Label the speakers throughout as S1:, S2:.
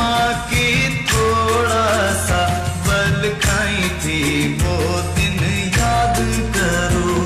S1: माँ की थोड़ा सा बल खाई थी वो दिन याद करो।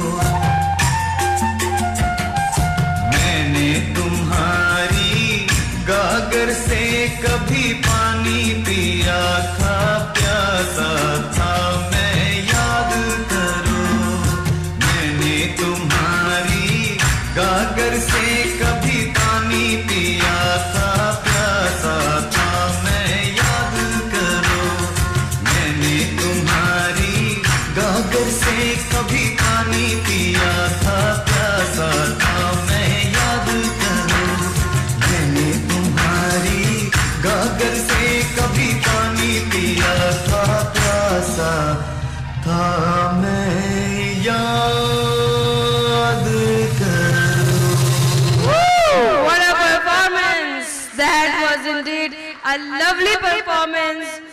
S1: मैंने तुम्हारी गागर से कभी पानी पिया था, प्यासा था मैं याद करो। मैंने तुम्हारी गागर से कभी पानी पिया था, प्यासा था मैं याद करो। मैंने तुम्हारी गागर से कभी पानी पिया था, प्यासा था मैं याद करो। मैंने तुम्हारी गागर से कभी पानी पिया था, प्यासा था मैं याद करो।
S2: What a performance! That was indeed a lovely performance